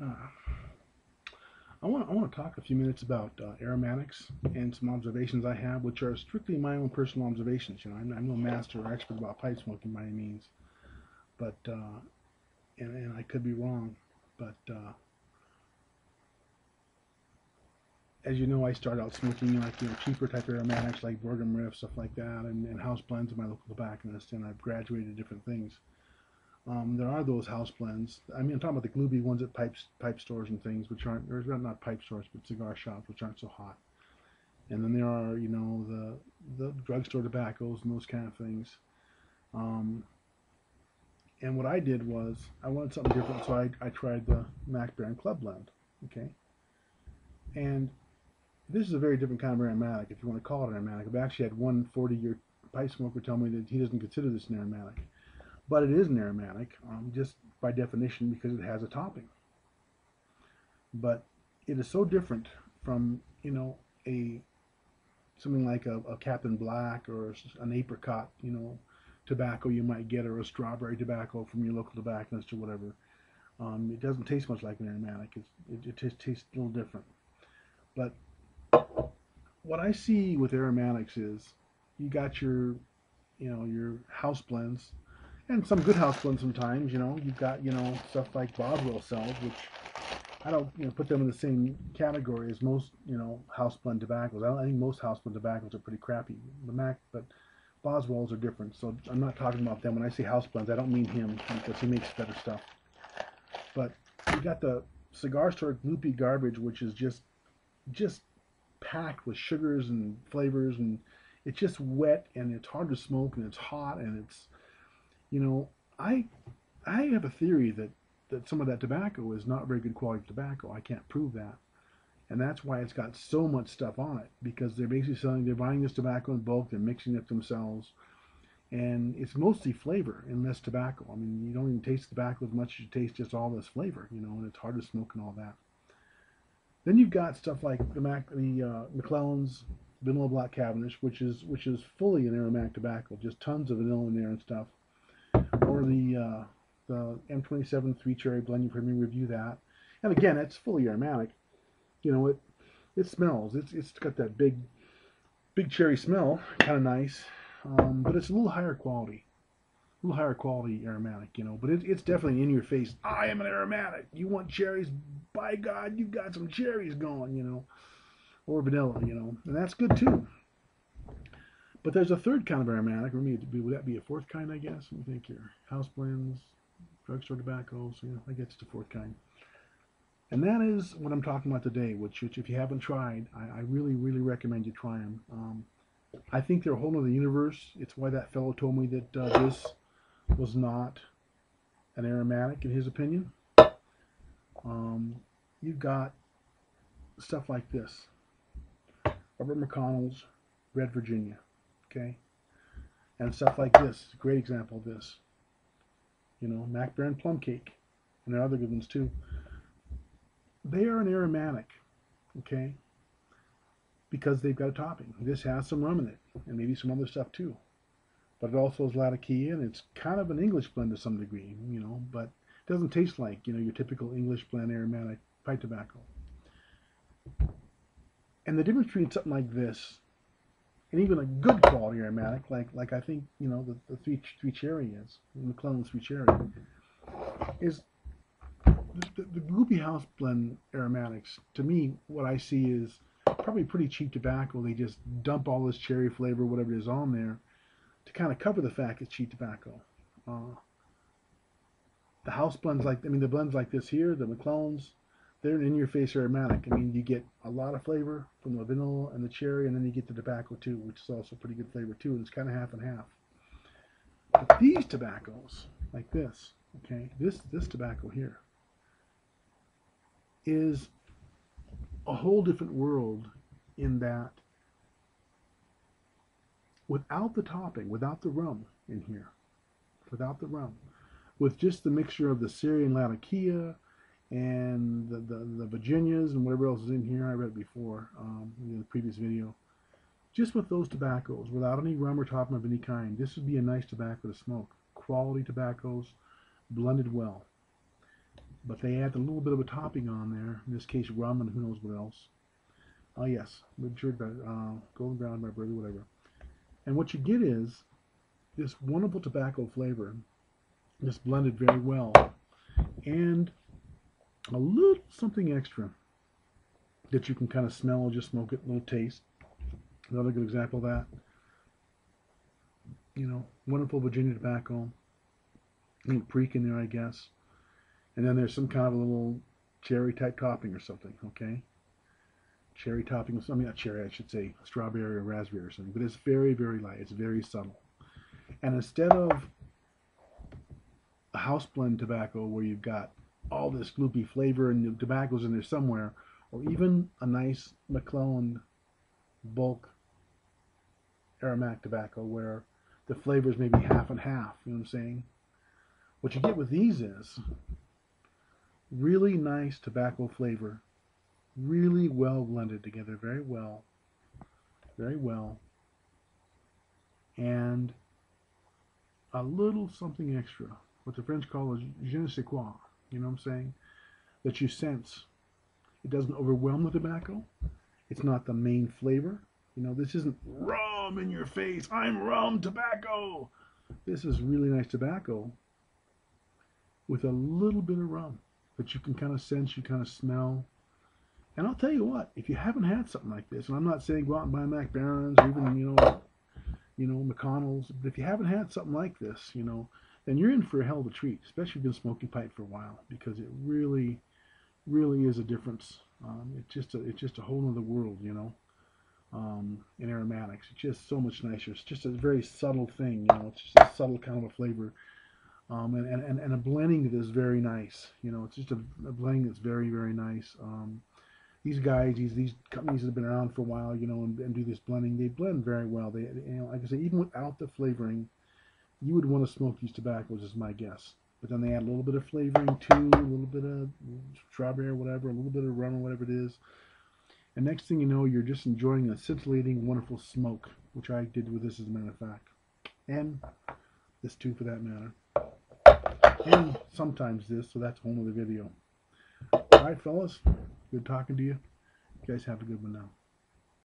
Uh, I want to talk a few minutes about aromatics and some observations I have, which are strictly my own personal observations. I'm no master or expert about pipe smoking by any means, but and I could be wrong. But as you know, I started out smoking like cheaper type aromatics like Borgum Riff, stuff like that, and house blends of my local tobacconist, and I've graduated to different things. There are those house blends. I mean, I'm talking about the glooby ones at pipe stores and things, which aren't, or not pipe stores, but cigar shops, which aren't so hot. And then there are, the drugstore tobaccos and those kind of things. Um, and what I did was I wanted something different, so I tried the Mac Baren Club Blend. Okay, and this is a very different kind of aromatic, if you want to call it an aromatic. I've actually had one 40-year pipe smoker tell me that he doesn't consider this an aromatic. But it is an aromatic, just by definition because it has a topping. But it is so different from, a something like a Captain Black or an apricot, tobacco you might get, or a strawberry tobacco from your local tobacconist or whatever. It doesn't taste much like an aromatic. It just tastes a little different. But what I see with aromatics is you got your house blends, and some good house blends sometimes. You've got stuff like Boswell sells, which I don't put them in the same category as most house blend tobaccos. I think most house blend tobaccos are pretty crappy. But Boswells are different, so I'm not talking about them. When I say house blends, I don't mean him because he makes better stuff. But you got the cigar store gloopy garbage, which is just packed with sugars and flavors, and it's just wet and it's hard to smoke and it's hot and it's you know, I I have a theory that some of that tobacco is not very good quality tobacco. I can't prove that. And that's why it's got so much stuff on it, because they're buying this tobacco in bulk, they're mixing it themselves, and it's mostly flavor and less tobacco. I mean, you don't even taste tobacco as much as you taste just all this flavor, and it's hard to smoke and all that. Then you've got stuff like the McClellan's Vanilla Black Cavendish, which is fully an aromatic tobacco, just tons of vanilla in there and stuff, or the M27 Three Cherry Blend. You've heard me review that, and again, it's fully aromatic. It smells. It's got that big cherry smell, kind of nice, but it's a little higher quality aromatic. But it's definitely in your face. I am an aromatic. You want cherries? By God, you've got some cherries going. Or vanilla. And that's good too. But there's a third kind of aromatic. Would that be a fourth kind? I guess. Let me think here. House blends, drugstore tobaccos. Yeah, I guess it's the fourth kind. And that is what I'm talking about today, which if you haven't tried, I really, really recommend you try them. I think they're a whole other universe. It's why that fellow told me that this was not an aromatic, in his opinion. You've got stuff like this. Robert McConnell's Red Virginia, okay? And stuff like this. Great example of this. Mac Baren Plumcake. And there are other good ones too. They are an aromatic, okay, because they've got a topping. This has some rum in it, and maybe some other stuff too. But it also has Latakia, and it's kind of an English blend to some degree, but it doesn't taste like, your typical English blend aromatic pipe tobacco. And the difference between something like this and even a good quality aromatic, like I think, the three cherry is, the McClellan's Three Cherry, is the Goopy House Blend aromatics. To me, what I see is probably pretty cheap tobacco. They just dump all this cherry flavor, whatever it is, on there to kind of cover the fact it's cheap tobacco. The house blends the blends like this here, the McClellan's, they're an in-your-face aromatic. You get a lot of flavor from the vanilla and the cherry, and then you get the tobacco too, which is also pretty good flavor too, and it's kind of half and half. But these tobaccos, like this, okay, this tobacco here, is a whole different world in that without the topping, without the rum in here, with just the mixture of the Syrian Latakia and the Virginias and whatever else is in here, I read it before in the previous video, just with those tobaccos, without any rum or topping of any kind, this would be a nice tobacco to smoke. Quality tobaccos, blended well. but they add a little bit of a topping on there. In this case, rum and who knows what else. Oh yes, matured golden brown by birdie, whatever. And what you get is this wonderful tobacco flavor, just blended very well, and a little something extra that you can kind of smell or just smoke it, a little taste. Another good example of that. You know, wonderful Virginia tobacco, a little preak in there, I guess. And then there's some kind of a little cherry type topping or something, okay? Cherry topping, I mean not cherry, I should say strawberry or raspberry or something, but it's very, very light. It's very subtle. And instead of a house blend tobacco where you've got all this gloopy flavor and the tobacco's in there somewhere, or even a nice McClelland bulk aromatic tobacco where the flavor is maybe half and half, you know what I'm saying? What you get with these is really nice tobacco flavor, really well blended together, very well, and a little something extra, what the French call a je ne sais quoi, you know what I'm saying, that you sense. It doesn't overwhelm the tobacco. It's not the main flavor. You know, this isn't rum in your face, I'm rum tobacco. This is really nice tobacco with a little bit of rum that you can kind of sense, you kind of smell. And I'll tell you what, if you haven't had something like this, and I'm not saying go out and buy Mac Barens or even, you know, McConnell's, but if you haven't had something like this, you know, then you're in for a hell of a treat, especially if you've been smoking pipe for a while, because it really, really is a difference. It's just a whole other world, you know, in aromatics. It's just so much nicer. It's just a very subtle thing, you know, it's just a subtle kind of a flavor. And a blending that is very nice. You know, it's just a blending that's very, very nice. These guys, these companies that have been around for a while, you know, and do this blending, they blend very well. They, you know, like I say, even without the flavoring, you would want to smoke these tobaccos, is my guess. But then they add a little bit of flavoring too, a little bit of strawberry or whatever, a little bit of rum or whatever it is. And next thing you know, you're just enjoying a scintillating, wonderful smoke, which I did with this as a matter of fact. And this too, for that matter. And sometimes this, so that's a whole other video. Alright, fellas, good talking to you. You guys have a good one now.